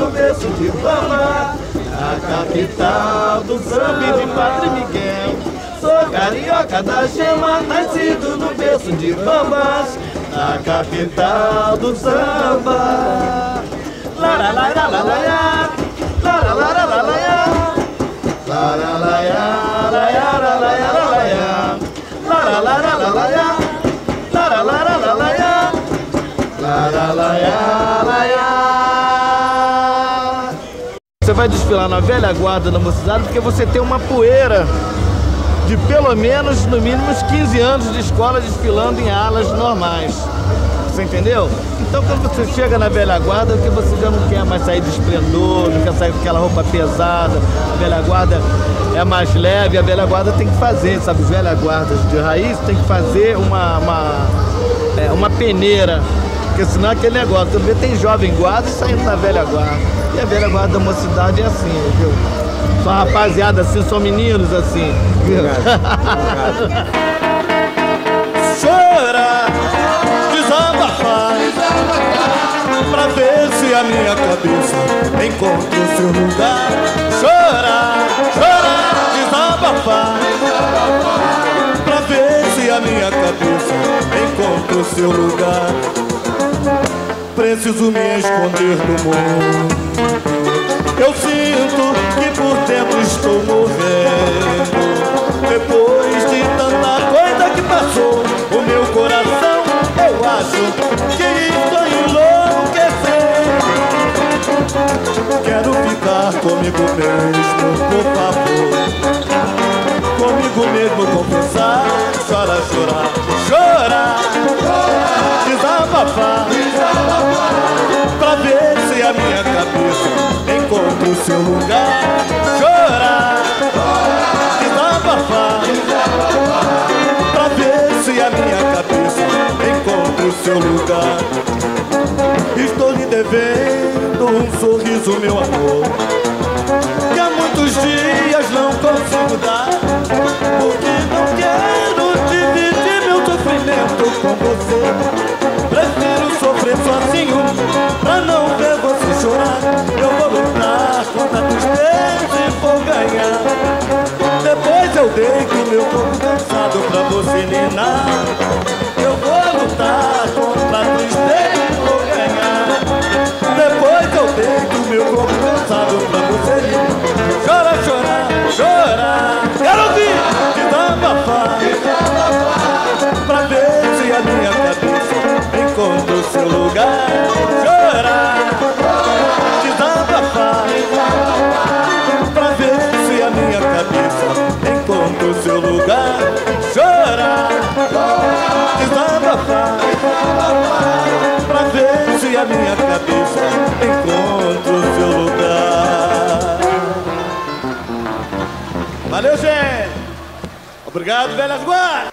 no berço de Bamba, a capital do samba e de Padre Miguel. Sou carioca da gema, nascido no berço de Bambas, a capital do samba. Laralaia, laralaia, laralaia, você vai desfilar na velha guarda da mocidade porque você tem uma poeira de pelo menos, no mínimo, uns 15 anos de escola desfilando em alas normais. Você entendeu? Então quando você chega na velha guarda, que você já não quer mais sair de esplendor, não quer sair com aquela roupa pesada, a velha guarda é mais leve, a velha guarda tem que fazer, sabe? Os velha guardas de raiz tem que fazer uma peneira, porque senão é aquele negócio, você vê, tem jovem guarda saindo da velha guarda, e a velha guarda da mocidade é assim, viu? Só rapaziada assim, só meninos assim, viu? Chora, desabafar, pra ver se a minha cabeça encontra o seu lugar. Chora, chora, desabafar, pra ver se a minha cabeça encontra o seu lugar. Preciso me esconder do mundo, eu sinto que por dentro estou morrendo. Depois de tanta coisa que passou, o meu coração, eu acho que estou enlouquecendo. Quero ficar comigo mesmo, por favor. Comigo mesmo confessar, chorar, chorar, chorar, desabafar, pra ver se a minha cabeça encontra o seu lugar. Chorar, desabafar, pra ver se a minha cabeça encontra o seu lugar. Estou lhe devendo um sorriso, meu amor, que há muitos dias não consigo dar, porque não quero dividir meu sofrimento com você. Prefiro sofrer sozinho pra não ver você chorar. Eu vou lutar contra a tristeza e vou ganhar. Depois eu deito meu corpo cansado pra você ninar. Eu vou lutar contra a tristeza e vou ganhar. Depois eu deito meu corpo cansado pra você ninar. Chora, chorar, chorar, quero ouvir desabafar, pra ver se a minha cabeça encontra o seu lugar. Chorar, desabafar, pra ver se a minha cabeça encontra o seu lugar. Chorar, desabafar, pra ver se a minha cabeça encontra o seu lugar. Valeu, gente! Obrigado, velhas guardas!